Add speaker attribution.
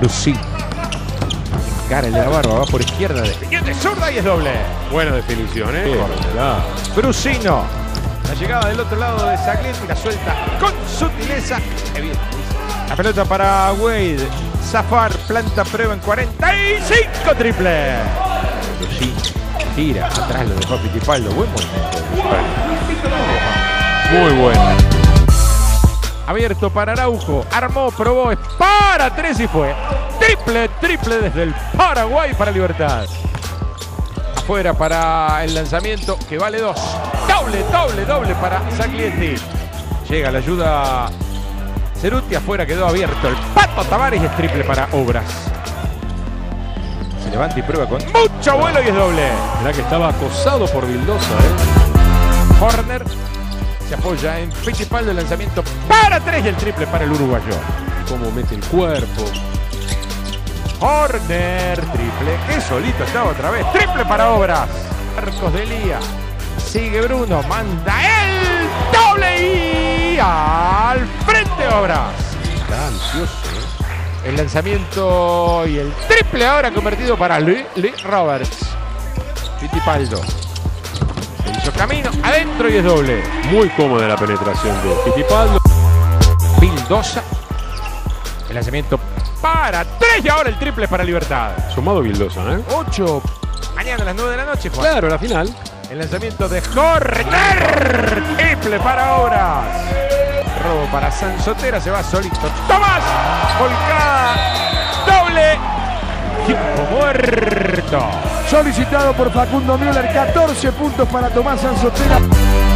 Speaker 1: Brusino. Encara el de la barba, va por izquierda, definición de zurda y es doble.
Speaker 2: Buena definición,
Speaker 1: Brusino. La llegada del otro lado de Zaglietti, la suelta con sutileza. Qué bien. La pelota para Wade. Zafar, planta prueba en 45, triple. Brusino gira, atrás lo dejó Fittipaldo. Buen movimiento.
Speaker 2: Muy bueno.
Speaker 1: Abierto para Araujo, armó, probó, es para 3 y fue. Triple desde el Paraguay para Libertad. Afuera para el lanzamiento que vale 2. Doble para Zaglietti. Llega la ayuda Ceruti, afuera quedó abierto el Pato Tavares y es triple para Obras. Se levanta y prueba con mucho vuelo y es doble.
Speaker 2: Mirá que estaba acosado por Vildosa,
Speaker 1: Horner se apoya en Fittipaldo, el lanzamiento para 3 y el triple para el uruguayo.
Speaker 2: Cómo mete el cuerpo.
Speaker 1: Horner, triple, que solito estaba otra vez. Triple para Obras. Arcos de Lía. Sigue Bruno, manda el doble y al frente Obras.
Speaker 2: Está ansioso,
Speaker 1: El lanzamiento y el triple ahora convertido para Lee Roberts. Fittipaldo. Se hizo camino adentro y es doble.
Speaker 2: Muy cómoda la penetración de Fittipaldo.
Speaker 1: Vildosa. El lanzamiento para 3 y ahora el triple para Libertad.
Speaker 2: Sumado Vildosa,
Speaker 1: 8. Mañana a las 9 de la noche, Juan.
Speaker 2: Claro, la final.
Speaker 1: El lanzamiento de Horner. Triple para Obras. Robo para Sansotera. Se va solito. Tomás. Volcada. Doble. Tiempo muerto.
Speaker 3: Solicitado por Facundo Müller. 14 puntos para Tomás Sansotera.